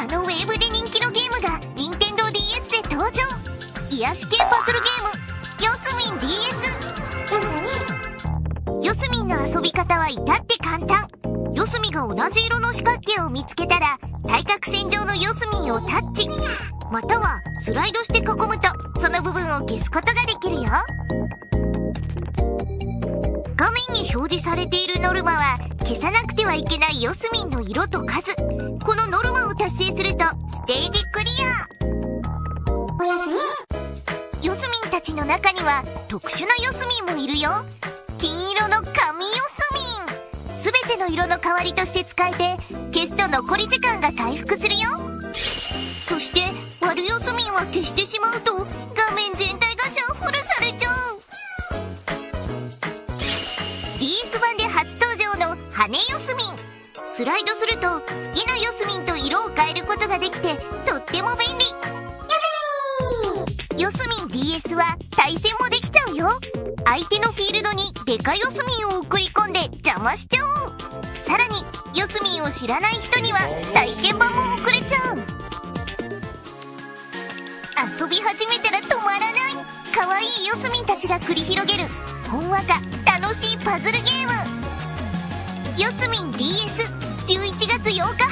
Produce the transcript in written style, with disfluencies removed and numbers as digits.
のウェーブで人気のゲームが任天堂 DS で登場。癒し系パズルゲームよすみん DS。 よすみんの遊び方は至って簡単。よすみが同じ色の四角形を見つけたら対角線上のよすみんをタッチ、またはスライドして囲むとその部分を消すことができるよ。画面に表示されているノルマは消さなくてはいけないよすみんの色と数。このノルマを達成するとステージクリア。おやすみ。よすみんたちの中には特殊なよすみんもいるよ。金色の神よすみん。すべての色の代わりとして使えて消すと残り時間が回復するよ。そして悪よすみんは消してしまうと画面全体がシャッフルされちゃう。DS 版で初登場の羽よすみん。スライドすると好きなよすみんと色を変えることができてとっても便利。よすみん DS は対戦もできちゃうよ。相手のフィールドにデカよすみんを送り込んで邪魔しちゃおう。さらによすみんを知らない人には体験版も送れちゃう。遊び始めたら止まらない可愛いよすみんたちが繰り広げるほんわか楽しいパズルゲームよすみん DS11 月8日